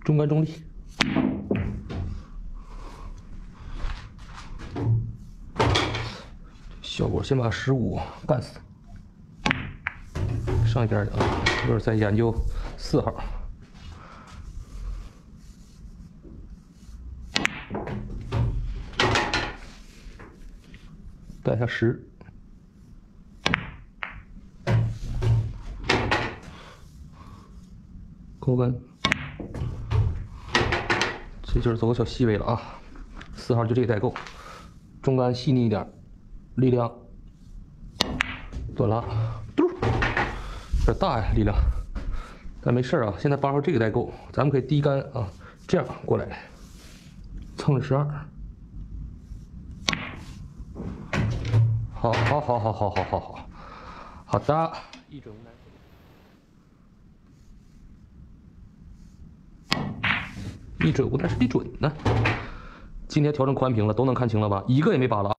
中杆中立。效果先把15干死。上一边的啊，一会儿再研究4号。带下10。 勾杆，这就是走个小细微了啊。4号就这个带够，中杆细腻一点，力量短拉，嘟，有点大呀力量，但没事啊。现在8号这个带够，咱们可以低杆啊，这样过来，蹭12。好的，一准无难。 一准无，但是得准呢。今天调整宽屏了，都能看清了吧？一个也没扒拉。